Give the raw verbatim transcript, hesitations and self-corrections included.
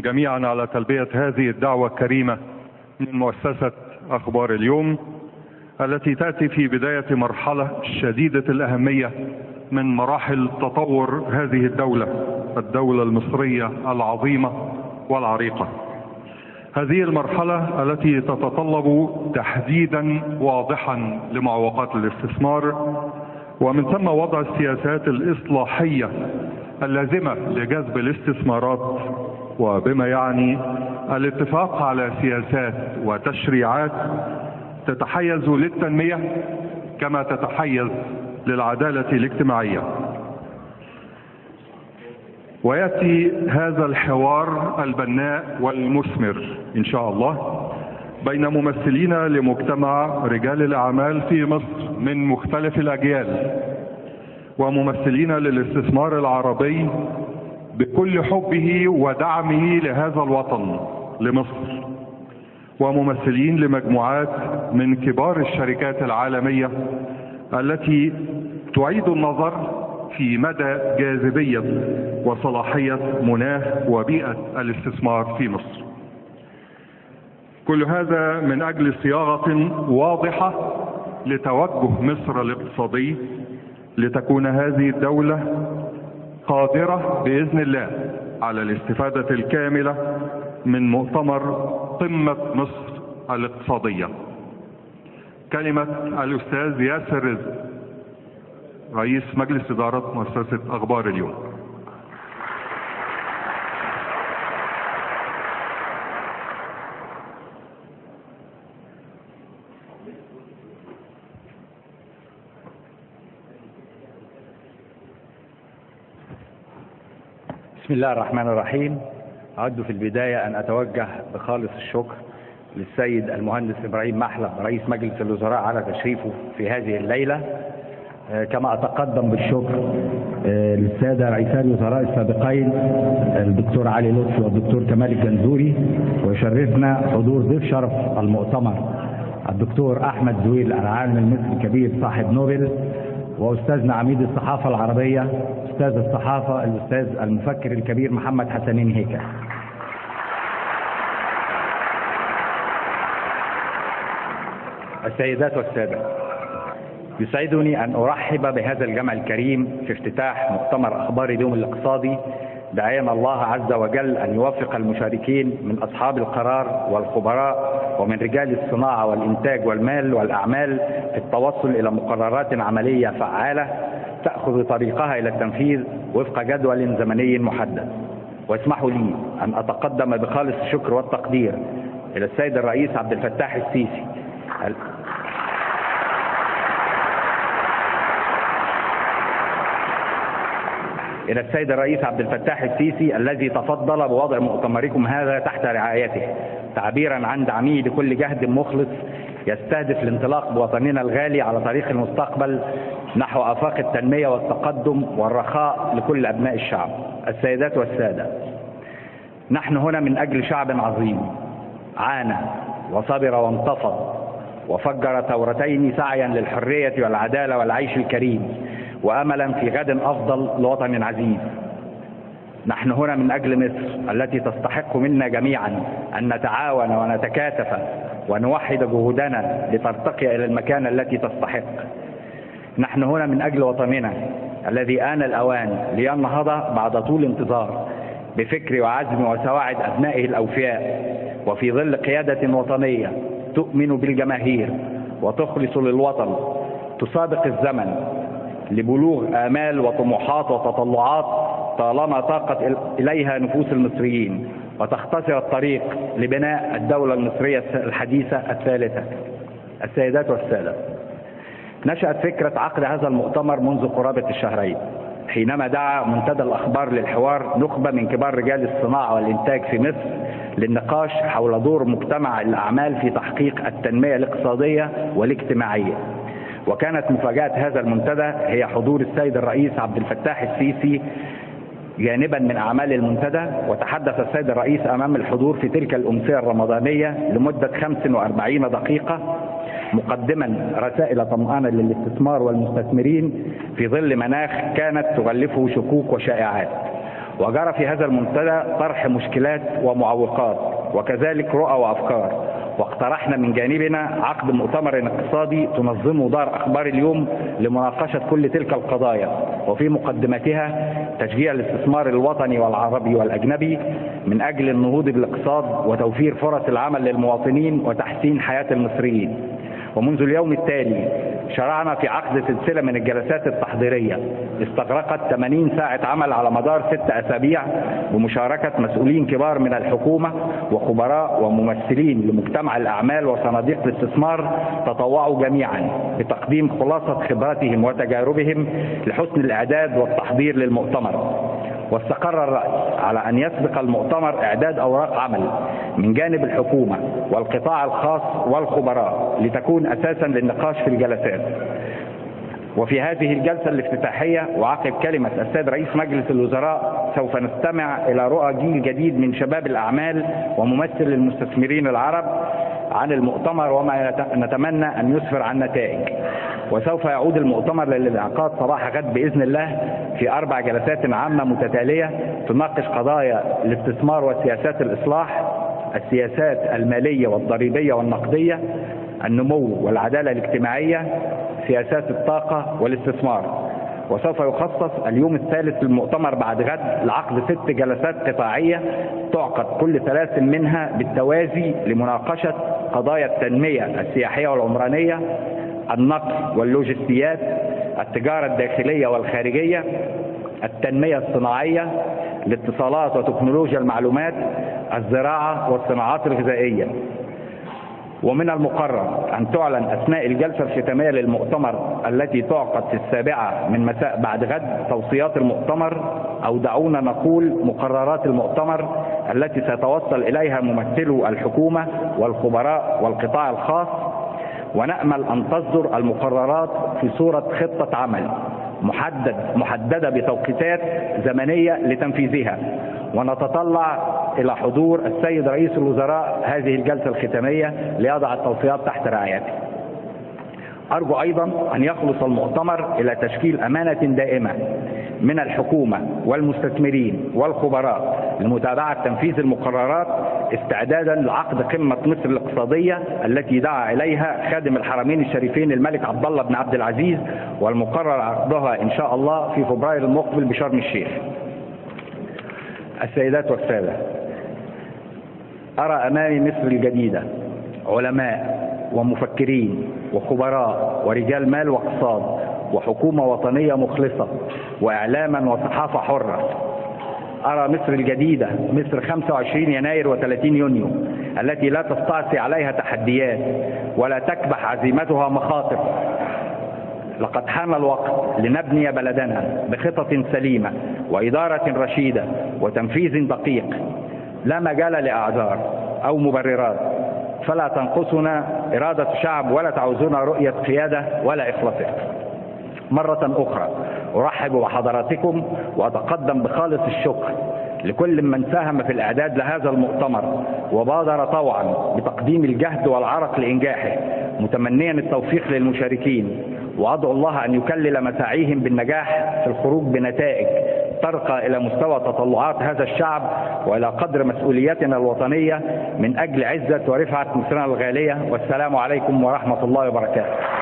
بكم جميعا على تلبية هذه الدعوة الكريمة من مؤسسة أخبار اليوم، التي تأتي في بداية مرحلة شديدة الأهمية من مراحل تطور هذه الدولة، الدولة المصرية العظيمة والعريقة. هذه المرحلة التي تتطلب تحديدا واضحا لمعوقات الاستثمار، ومن ثم وضع السياسات الإصلاحية اللازمة لجذب الاستثمارات، وبما يعني الاتفاق على سياسات وتشريعات تتحيز للتنمية كما تتحيز للعدالة الاجتماعية. ويأتي هذا الحوار البناء والمثمر إن شاء الله بين ممثلين لمجتمع رجال الأعمال في مصر من مختلف الأجيال، وممثلين للاستثمار العربي بكل حبه ودعمه لهذا الوطن لمصر، وممثلين لمجموعات من كبار الشركات العالمية التي تعيد النظر في مدى جاذبية وصلاحية مناخ وبيئة الاستثمار في مصر. كل هذا من أجل صياغة واضحة لتوجه مصر الاقتصادي، لتكون هذه الدولة قادرة بإذن الله على الاستفادة الكاملة من مؤتمر قمة مصر الاقتصادية. كلمة الأستاذ ياسر رزق، رئيس مجلس إدارة مؤسسة أخبار اليوم. بسم الله الرحمن الرحيم. أود في البداية أن أتوجه بخالص الشكر للسيد المهندس إبراهيم محلب رئيس مجلس الوزراء على تشريفه في هذه الليلة، كما أتقدم بالشكر للسادة رئيسي الوزراء السابقين الدكتور علي لطفي والدكتور كمال الجنزوري، ويشرفنا حضور ضيف شرف المؤتمر الدكتور أحمد زويل العالم المصري الكبير صاحب نوبل، وأستاذنا عميد الصحافة العربية أستاذ الصحافة الأستاذ المفكر الكبير محمد حسنين هيكل. السيدات والسادة، يسعدني أن أرحب بهذا الجمع الكريم في افتتاح مؤتمر أخبار اليوم الاقتصادي، داعيا الله عز وجل أن يوفق المشاركين من أصحاب القرار والخبراء ومن رجال الصناعة والإنتاج والمال والأعمال في التوصل إلى مقررات عملية فعالة تأخذ طريقها إلى التنفيذ وفق جدول زمني محدد. واسمحوا لي أن أتقدم بخالص الشكر والتقدير إلى السيد الرئيس عبد الفتاح السيسي إلى السيد الرئيس عبد الفتاح السيسي الذي تفضل بوضع مؤتمركم هذا تحت رعايته، تعبيرا عن دعمه لكل جهد مخلص يستهدف الانطلاق بوطننا الغالي على طريق المستقبل نحو آفاق التنمية والتقدم والرخاء لكل أبناء الشعب. السيدات والسادة، نحن هنا من أجل شعب عظيم عانى وصبر وانتفض وفجر ثورتين سعيا للحرية والعدالة والعيش الكريم وأملا في غد أفضل لوطن عزيز. نحن هنا من أجل مصر التي تستحق منا جميعا أن نتعاون ونتكاتف ونوحد جهودنا لترتقي إلى المكانة التي تستحق. نحن هنا من أجل وطننا الذي آن الأوان لينهض بعد طول انتظار بفكر وعزم وسواعد أبنائه الأوفياء، وفي ظل قيادة وطنية تؤمن بالجماهير وتخلص للوطن، تسابق الزمن لبلوغ آمال وطموحات وتطلعات طالما طاقت إليها نفوس المصريين، وتختصر الطريق لبناء الدولة المصرية الحديثة الثالثة. السيدات والسادة، نشأت فكرة عقد هذا المؤتمر منذ قرابة الشهرين، حينما دعا منتدى الأخبار للحوار نخبة من كبار رجال الصناعة والإنتاج في مصر للنقاش حول دور مجتمع الأعمال في تحقيق التنمية الاقتصادية والاجتماعية. وكانت مفاجأة هذا المنتدى هي حضور السيد الرئيس عبد الفتاح السيسي جانبا من أعمال المنتدى. وتحدث السيد الرئيس أمام الحضور في تلك الأمسية الرمضانية لمدة خمس وأربعين دقيقة، مقدما رسائل طمأنة للاستثمار والمستثمرين في ظل مناخ كانت تغلفه شكوك وشائعات. وجرى في هذا المنتدى طرح مشكلات ومعوقات وكذلك رؤى وأفكار، واقترحنا من جانبنا عقد مؤتمر اقتصادي تنظمه دار أخبار اليوم لمناقشة كل تلك القضايا، وفي مقدمتها تشجيع الاستثمار الوطني والعربي والأجنبي من أجل النهوض بالاقتصاد وتوفير فرص العمل للمواطنين وتحسين حياة المصريين. ومنذ اليوم التالي شرعنا في عقد سلسلة من الجلسات التحضيرية استغرقت ثمانين ساعة عمل على مدار ست أسابيع بمشاركة مسؤولين كبار من الحكومة وخبراء وممثلين لمجتمع الأعمال وصناديق الاستثمار تطوعوا جميعا بتقديم خلاصة خبراتهم وتجاربهم لحسن الإعداد والتحضير للمؤتمر. واستقر الرأي على أن يسبق المؤتمر إعداد أوراق عمل من جانب الحكومة والقطاع الخاص والخبراء لتكون أساسا للنقاش في الجلسات. وفي هذه الجلسة الافتتاحية وعقب كلمة السيد رئيس مجلس الوزراء سوف نستمع إلى رؤى جيل جديد من شباب الأعمال وممثل للمستثمرين العرب عن المؤتمر وما نتمنى أن يسفر عن نتائج. وسوف يعود المؤتمر للانعقاد صباح غد بإذن الله في أربع جلسات عامة متتالية تناقش قضايا الاستثمار وسياسات الإصلاح، السياسات المالية والضريبية والنقدية، النمو والعدالة الاجتماعية، سياسات الطاقة والاستثمار. وسوف يخصص اليوم الثالث للمؤتمر بعد غد لعقد ست جلسات قطاعية تعقد كل ثلاث منها بالتوازي لمناقشة قضايا التنمية السياحية والعمرانية، النقل واللوجستيات، التجارة الداخلية والخارجية، التنمية الصناعية، الاتصالات وتكنولوجيا المعلومات، الزراعة والصناعات الغذائية. ومن المقرر أن تعلن أثناء الجلسة الختامية للمؤتمر التي تعقد في السابعة من مساء بعد غد توصيات المؤتمر، أو دعونا نقول مقررات المؤتمر التي سيتوصل إليها ممثلو الحكومة والخبراء والقطاع الخاص. ونأمل أن تصدر المقررات في صورة خطة عمل محدد محددة بتوقيتات زمنية لتنفيذها، ونتطلع إلى حضور السيد رئيس الوزراء هذه الجلسة الختامية ليضع التوصيات تحت رعايته. أرجو أيضا أن يخلص المؤتمر إلى تشكيل أمانة دائمة من الحكومة والمستثمرين والخبراء لمتابعة تنفيذ المقررات استعدادا لعقد قمة مصر الاقتصادية التي دعا إليها خادم الحرمين الشريفين الملك عبد الله بن عبد العزيز، والمقرر عقدها إن شاء الله في فبراير المقبل بشرم الشيخ. السيدات والسادة، أرى أمامي مصر الجديدة علماء ومفكرين وخبراء ورجال مال واقتصاد وحكومة وطنية مخلصة وإعلاما وصحافة حرة. أرى مصر الجديدة، مصر خمسة وعشرين يناير وثلاثين يونيو، التي لا تستعصي عليها تحديات ولا تكبح عزيمتها مخاطر. لقد حان الوقت لنبني بلدنا بخطط سليمة وإدارة رشيدة وتنفيذ دقيق، لا مجال لأعذار أو مبررات، فلا تنقصنا إرادة الشعب ولا تعوزنا رؤية قيادة ولا إخلاصها. مرة أخرى أرحب بحضراتكم وأتقدم بخالص الشكر لكل من ساهم في الإعداد لهذا المؤتمر وبادر طوعا بتقديم الجهد والعرق لإنجاحه، متمنيا التوفيق للمشاركين، وأدعو الله أن يكلل مساعيهم بالنجاح في الخروج بنتائج ترقى إلى مستوى تطلعات هذا الشعب وإلى قدر مسؤوليتنا الوطنية من أجل عزة ورفعة مصرنا الغالية. والسلام عليكم ورحمة الله وبركاته.